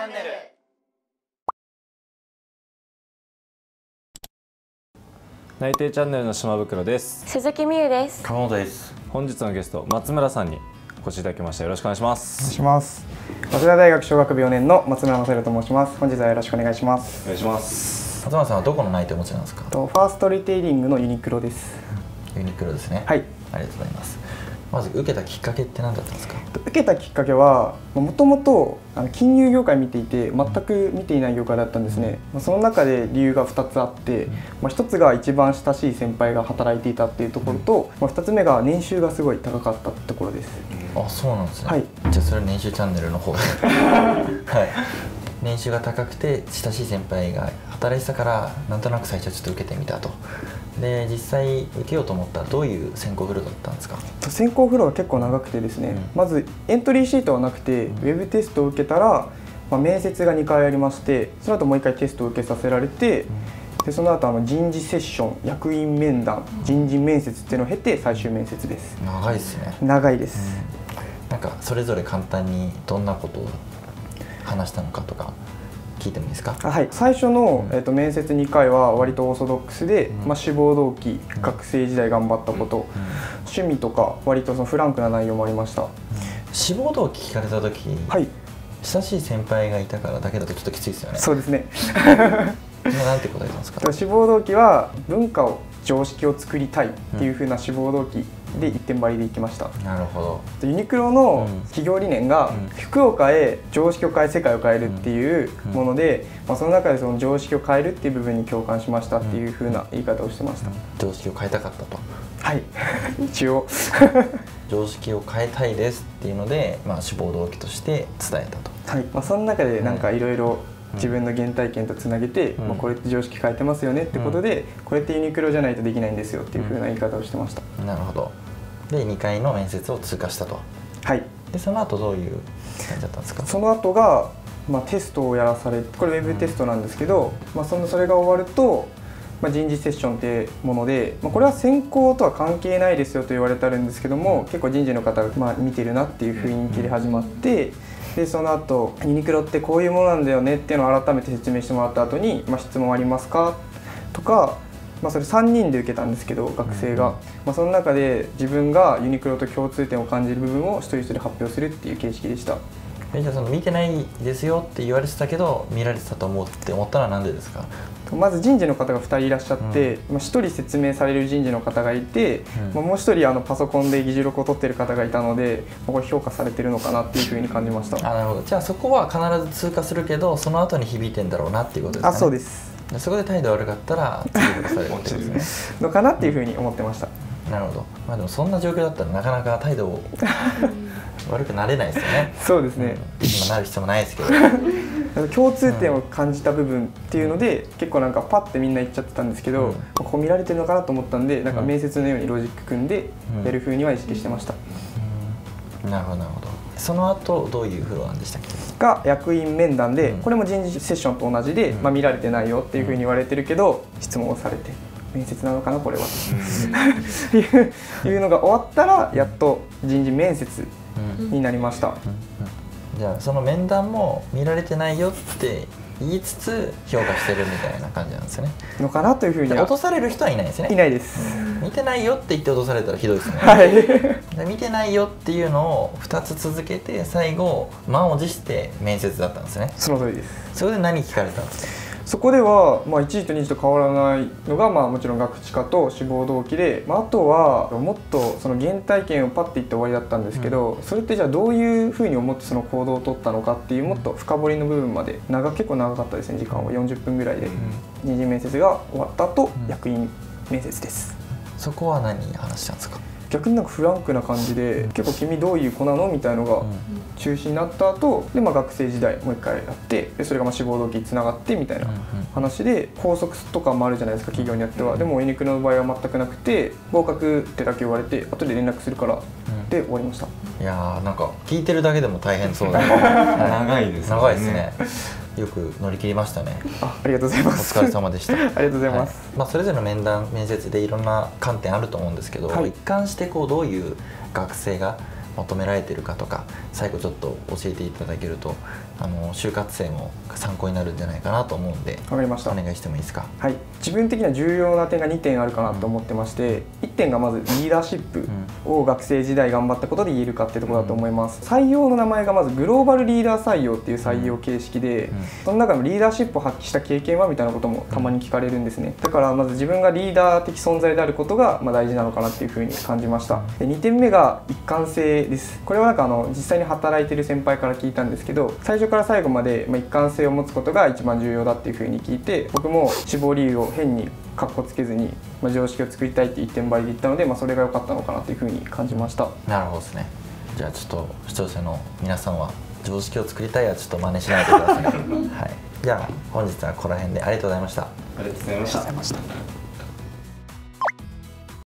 ンネル。 内定チャンネルの島袋です。 鈴木美優です。 川本です。 本日のゲスト松村さんにお越しいただきました。よろしくお願いします。 お願いします。早稲田大学小学部4年の松村正弘と申します。本日はよろしくお願いします。 お願いします。 松村さんはどこの内定をお持ちなんですか？ ファーストリテイリングのユニクロです。 ユニクロですね。 はい。 ありがとうございます。まず受けたきっかけって何だったんですか？ 受けたきっかけはもともと金融業界見ていて全く見ていない業界だったんですね。その中で理由が2つあって、1つが一番親しい先輩が働いていたっていうところと、2つ目が年収がすごい高かったってところです。 あ、そうなんですね。 はい。 じゃあそれ年収チャンネルの方ではい。年収が高くて親しい先輩が働いてたからなんとなく最初ちょっと受けてみたと。で実際受けようと思ったらどういう選考フローだったんですか？ 選考フローが結構長くてですね、まずエントリーシートはなくて、ウェブテストを受けたら、面接が2回ありまして、その後もう1回テストを受けさせられて、でその後人事セッション、役員面談、人事面接っていうのを経て最終面接です。 長いですね。 長いです。 なんかそれぞれ簡単にどんなことを話したのかとか聞いてもいいですか？ はい、最初の、面接2回は割とオーソドックスで、志望動機、学生時代頑張ったこと、趣味とか割とそのフランクな内容もありました。 志望動機聞かれた時、はい、親しい先輩がいたからだけだとちょっときついですよね。 そうですね。 なんて答えたんですか？ 志望動機は文化を常識を作りたいっていう風な志望動機で一点張りでいきました。 なるほど。 ユニクロの企業理念が福岡へ常識を変え世界を変えるっていうもので、その中でその常識を変えるっていう部分に共感しましたっていう風な言い方をしてました。 常識を変えたかったと。 はい一応常識を変えたいですっていうので、志望動機として伝えたと。 はい、その中でなんかいろいろ自分の原体験とつなげて、これって常識変えてますよねってことで、これってユニクロじゃないとできないんですよっていう風な言い方をしてました。 なるほど。で2回の面接を通過したと。 はい。 でその後どういう感じだったんですか？ その後が、テストをやらされて、これウェブテストなんですけど、それが終わると、人事セッションってもので、これは選考とは関係ないですよと言われてあるんですけども、結構人事の方が見てるなっていう雰囲気で始まって、でその後ユニクロってこういうものなんだよねっていうのを改めて説明してもらった後に、質問ありますかとか、それ3人で受けたんですけど学生が、その中で自分がユニクロと共通点を感じる部分を一人一人発表するっていう形式でした。 じゃあその見てないですよって言われてたけど見られてたと思ったらなんでですか？ まず人事の方が2人いらっしゃって、1人説明される人事の方がいて、もう1人パソコンで議事録を取ってる方がいたので、これ評価されてるのかなっていうふうに感じました。 なるほど。じゃあそこは必ず通過するけどその後に響いてんだろうなっていうことですかね？ そうです。 そこで態度悪かったら次殺されるってことですね。 のかなっていうふうに思ってました。 なるほど。でもそんな状況だったらなかなか態度を悪くなれないですよね。 そうですね。 今なる必要もないですけど。 共通点を感じた部分っていうので、結構パッてみんな言っちゃってたんですけど、ここ見られてるのかなと思ったんで、面接のようにロジック組んでやる風には意識してました。 なるほどなるほど。その後どういうフロアでしたっけ？が役員面談で、これも人事セッションと同じで、見られてないよっていう風に言われてるけど、質問をされて面接なのかなこれはいうのが終わったらやっと人事面接になりました。 じゃあその面談も見られてないよって言いつつ評価してるみたいな感じなんですよね。 のかなというふうに。 落とされる人はいないですね。 いないです。 見てないよって言って落とされたらひどいですね。 はい。 見てないよっていうのを2つ続けて最後満を持して面接だったんですね。 その通りです。 それで何聞かれたんですか？ そこでは、1次と2次と変わらないのが、もちろん学知化と志望動機で、あとはもっとその原体験をパッて言って終わりだったんですけど、それってじゃあどういうふうに思ってその行動を取ったのかっていうもっと深掘りの部分まで結構長かったですね。時間は40分ぐらいで、二次面接が終わった後、役員面接です。 そこは何話したんですか？ 逆にフランクな感じで、結構君どういう子なのみたいのが中心になった後で、学生時代もう一回やって、でそれが志望動機につながってみたいな話で、校則とかもあるじゃないですか企業によっては。でもユニクロの場合は全くなくて、合格ってだけ言われて後で連絡するからで終わりました。 いやー、なんか聞いてるだけでも大変そうだね。 長いですね。 長いですね。よく乗り切りましたね。 ありがとうございます。 お疲れ様でした。ありがとうございます。 それぞれの面接でいろんな観点あると思うんですけど、一貫してどういう学生が求められているかとか最後ちょっと教えていただけると就活生も参考になるんじゃないかなと思うんで、 わかりました。 お願いしてもいいですか。 はい、自分的には重要な点が2点あるかなと思ってまして、1点がまずリーダーシップを学生時代頑張ったことで言えるかっていうところだと思います。採用の名前がまずグローバルリーダー採用っていう採用形式で、その中でもリーダーシップを発揮した経験はみたいなこともたまに聞かれるんですね。だからまず自分がリーダー的存在であることが大事なのかなっていうふうに感じました。で2点目が一貫性です。これは実際に働いてる先輩から聞いたんですけど、最初から最後まで一貫性を持つことが一番重要だっていうふうに聞いて、僕も志望理由を変にカッコつけずに、常識を作りたいって一点張りで言ったので、それが良かったのかなというふうに感じました。 なるほどですね。じゃあちょっと視聴者の皆さんは常識を作りたいはちょっと真似しないでください。はい、じゃあ本日はここら辺でありがとうございました。 ありがとうございました。